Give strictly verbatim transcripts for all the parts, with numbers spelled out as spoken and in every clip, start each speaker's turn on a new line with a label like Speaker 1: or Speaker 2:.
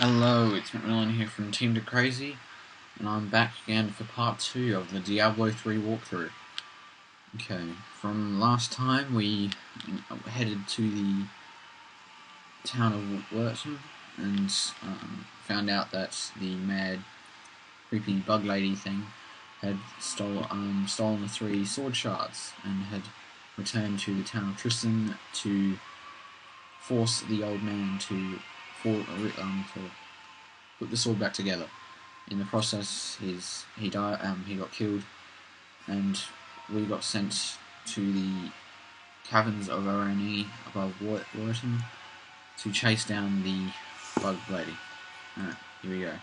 Speaker 1: Hello, it's Macmillan here from Team to Crazy, and I'm back again for part two of the Diablo three walkthrough. Okay, from last time we headed to the town of Lurton and um, found out that the mad, creepy bug lady thing had stole, um, stolen the three sword shards and had returned to the town of Tristan to force the old man to, for, um, to put the sword back together. In the process, his he died. Um, he got killed, and we got sent to the caverns of Arani above Lurton to chase down the bug lady. Alright, here we go.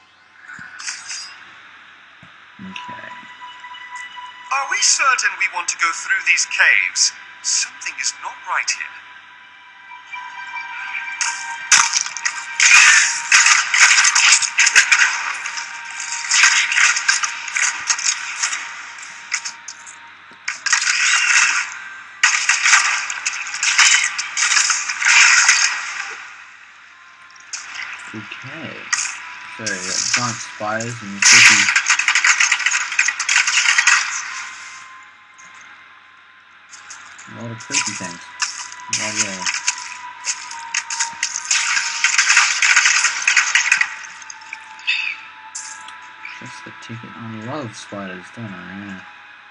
Speaker 1: Okay.
Speaker 2: Are we certain we want to go through these caves? Something is not right here.
Speaker 1: Okay. So, we got giant spiders and creepy. A lot of creepy things. Right there. Just the ticket. I love spiders, don't I? Yeah.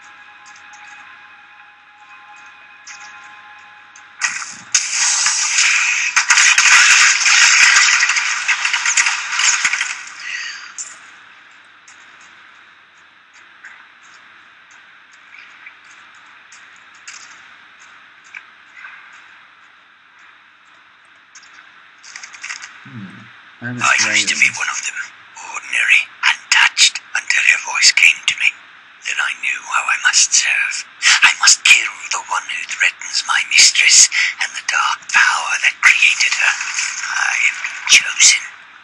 Speaker 1: Hmm.
Speaker 3: I used to be one of them, ordinary, untouched, until your voice came to me. Then I knew how I must serve. I must kill the one who threatens my mistress and the dark power that created her. I have been chosen.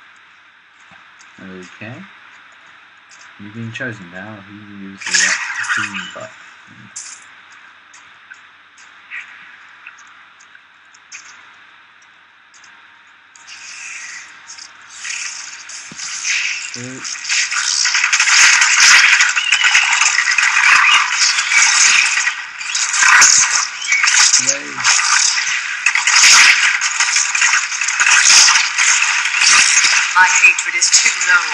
Speaker 1: Okay. You've been chosen now. Who used the team button? Good. Yay.
Speaker 4: My hatred is too low.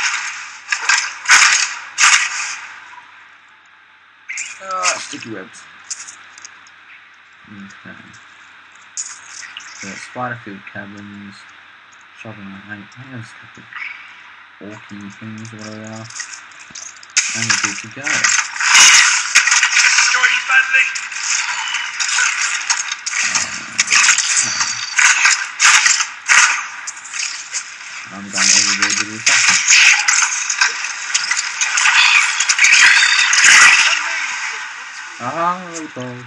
Speaker 1: Ah, sticky webs. Okay. So, Spiderfield caverns. Shopping. I think there's a couple of orky things or whatever they are. And we're good to go.
Speaker 2: This is going badly.
Speaker 1: I'm going everywhere with this button. Ah, roll.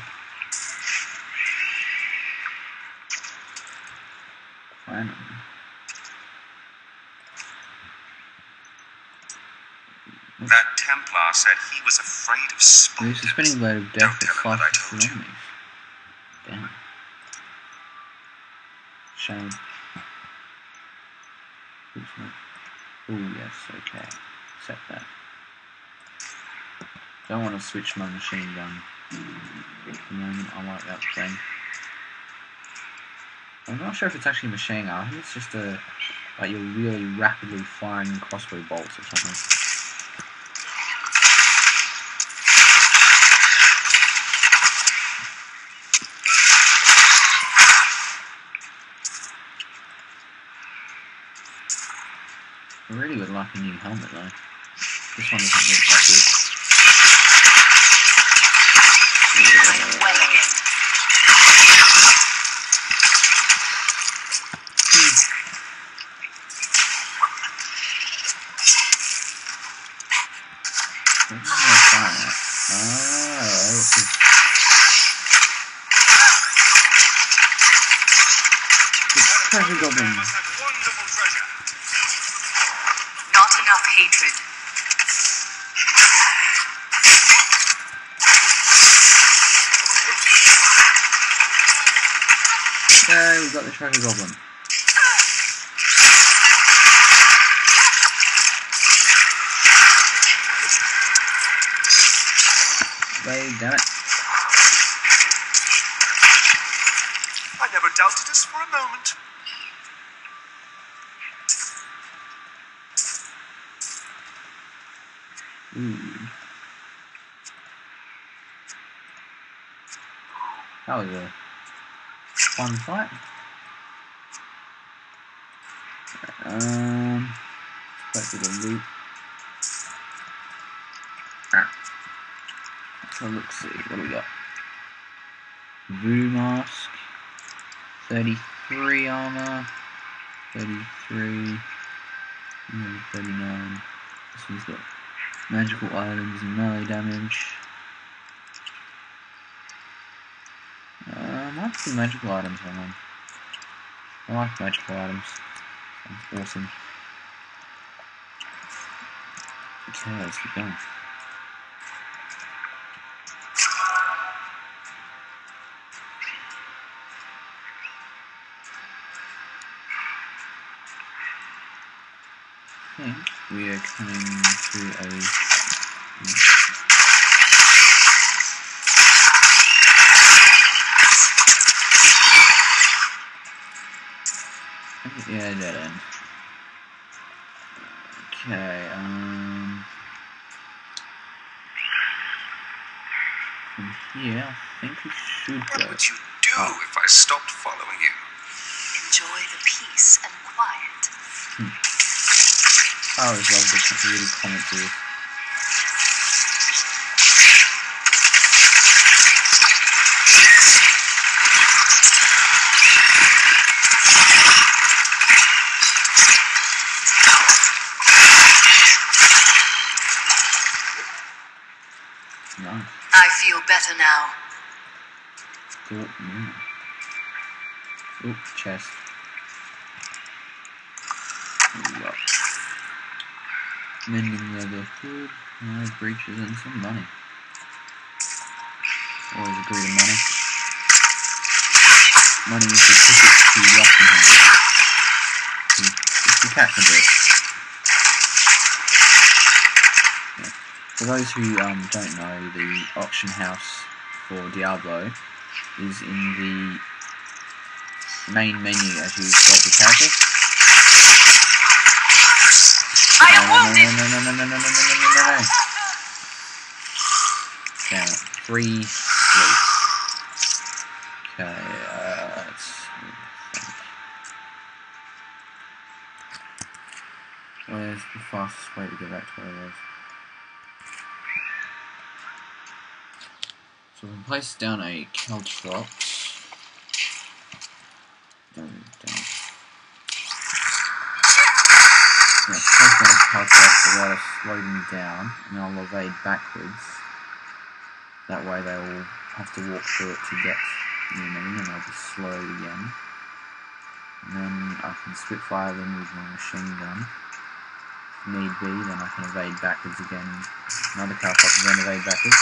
Speaker 1: Finally.
Speaker 2: That Templar said he was afraid of spiders.
Speaker 1: Use the spinning blade of death
Speaker 2: Don't
Speaker 1: at
Speaker 2: tell him
Speaker 1: five
Speaker 2: that I told you.
Speaker 1: enemies. Damn. Shame. Ooh, yes, okay. Set that. Don't want to switch my machine gun. At the moment, I like that thing. I'm not sure if it's actually a machine gun. I think it's just a, like, you're really rapidly firing crossbow bolts or something. I really would like a new helmet though. This one doesn't look that good.
Speaker 4: I'm well again.
Speaker 1: Where's my fire at? Ah, this is... It's treasure goblin.
Speaker 2: Must have wonderful treasure.
Speaker 4: Not enough hatred.
Speaker 1: Yay, we've got the treasure goblin. damn it.
Speaker 2: I never doubted us for a moment.
Speaker 1: Ooh. That was a fun fight. Um, back to the loot. Ah. So let's see, what do we got? Voodoo mask, thirty-three armor, thirty-three, thirty-nine. This one's got magical items and melee damage. Uh, I like the magical items on. I like magical items. Awesome. Okay, let's keep going. I think we are coming to a... Yeah, dead end. Okay, um... from here, I think we should
Speaker 2: What
Speaker 1: go.
Speaker 2: would you do
Speaker 1: Oh.
Speaker 2: if I stopped following you?
Speaker 4: Enjoy the peace and quiet.
Speaker 1: I always love the little comments here. Nice.
Speaker 4: I feel better now.
Speaker 1: Cool. Mm. Oop, chest. Yup. Mending leather hood, no breeches and some money. Always agree to money. Money is the ticket to Rockingham. If you catch my drift. Yeah. For those who um, don't know, the auction house for Diablo is in the main menu as you select the character.
Speaker 4: I am
Speaker 1: No,
Speaker 4: wounded!
Speaker 1: no, no, no, no, no, no, no, no, no, no, no. Damn it. Three sleep. Okay, uh, let's think. Where's the fastest way to get back to where I was? So we can place down a Caltrops. Down, down. Yeah, place down a Caltrops to let us slow them down, and I'll evade backwards. That way they will have to walk through it to get near me, and I'll be slowed again. And then I can spitfire them with my machine gun. If need be, then I can evade backwards again. Another Caltrops, then evade backwards.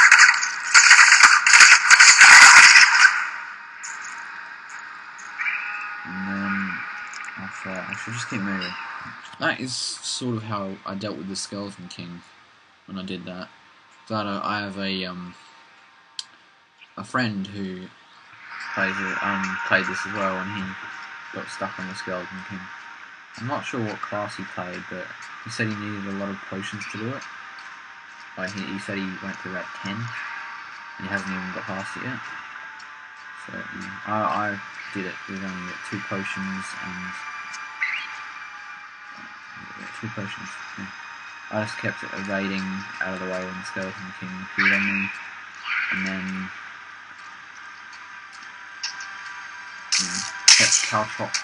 Speaker 1: And then after that, I should just keep moving. That is sort of how I dealt with the Skeleton King when I did that. So I have a um a friend who plays it, um played this as well, and he got stuck on the Skeleton King. I'm not sure what class he played, but he said he needed a lot of potions to do it. Like he, he said he went to about ten, and he hasn't even got past it yet. So um, I, I did it with only two potions and yeah, two potions. Yeah. I just kept evading out of the way when the Skeleton King appeared on me, and then you know, kept Caltrops.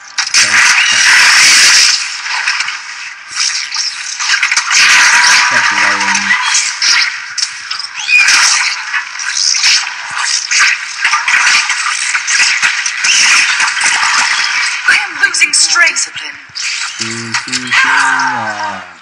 Speaker 1: Kept evading.
Speaker 4: I am losing strength. Discipline.
Speaker 1: Choo, choo, choo. Ah.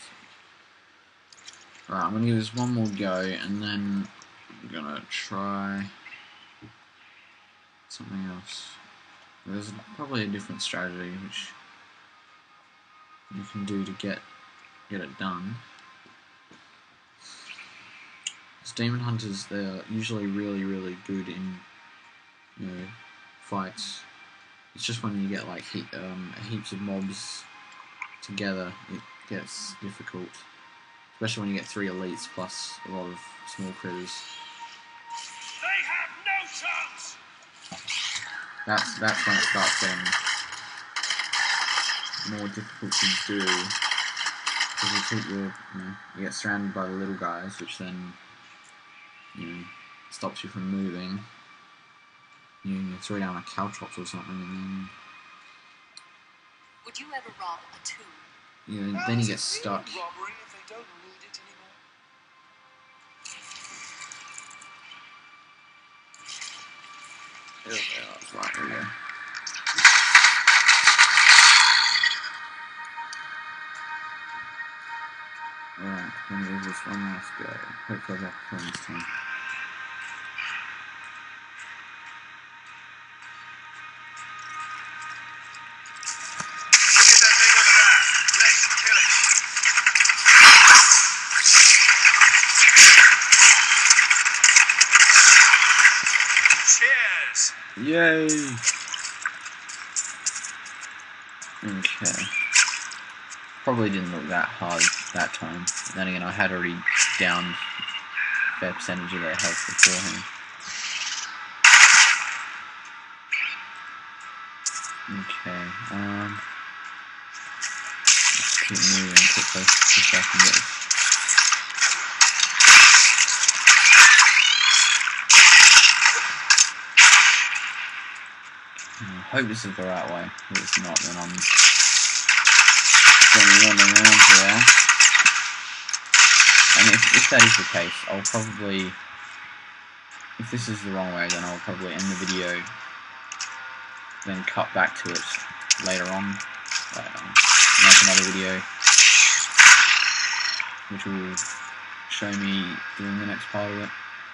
Speaker 1: Right, I'm gonna give this one more go, and then I'm gonna try something else. There's probably a different strategy which you can do to get get it done. Because demon hunters, they're usually really, really good in, you know, fights. It's just when you get like he um, heaps of mobs together, it gets difficult. Especially when you get three elites plus a lot of small critters.
Speaker 2: They have no chance!
Speaker 1: That's that's when it starts getting more difficult to do. Because you keep your, you know, you get surrounded by the little guys, which then, you know, stops you from moving. You, you throw down a caltrops or something, and then
Speaker 4: Would you ever rob a tomb?
Speaker 1: you know, then you get stuck.
Speaker 2: Robbery if they don't need it anymore.
Speaker 1: Yeah, that's right, there we go. Alright, let me give this one last go. Hopefully I'll get to this time.
Speaker 2: Look at that thing over there. Let's kill it. Cheers.
Speaker 1: Yay! Okay. Probably didn't look that hard that time. Then again, I had already downed a fair percentage of their health beforehand. Okay, um... let's keep moving quickly, just so I can get this. I hope this is the right way. If it's not, then I'm going to be wandering around for a while. And if, if that is the case, I'll probably, if this is the wrong way, then I'll probably end the video, then cut back to it later on, um, make another video, which will show me doing the next part of it.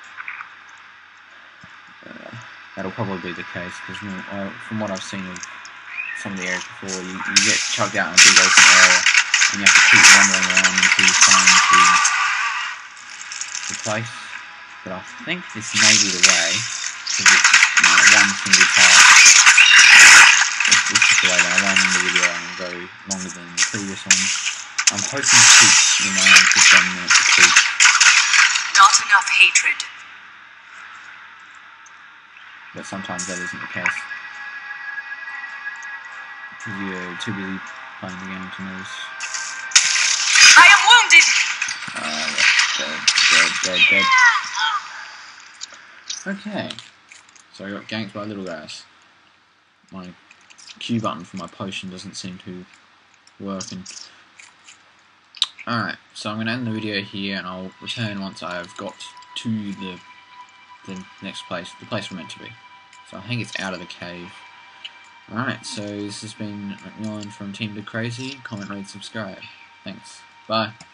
Speaker 1: Uh, That'll probably be the case, because uh, from what I've seen of some of the areas before, you, you get chucked out in a big open area, and you have to keep wandering around until you find the, the place. But I think this may be the way, because it's, you know, one single path. If this is the way that I won't end the video and it'll go longer than the previous one. I'm hoping to keep the around fifteen minutes at least.
Speaker 4: Not enough hatred.
Speaker 1: But sometimes that isn't the case. Because you're too busy playing the game to notice.
Speaker 4: I am wounded!
Speaker 1: Uh, dead, dead, dead, dead. Okay. So I got ganked by little guys. My Q button for my potion doesn't seem to work. And alright, so I'm going to end the video here, and I'll return once I've got to the the next place, the place we're meant to be. So I think it's out of the cave. Alright, so this has been McMillan from Team Crazy. Comment, rate, subscribe. Thanks. Bye.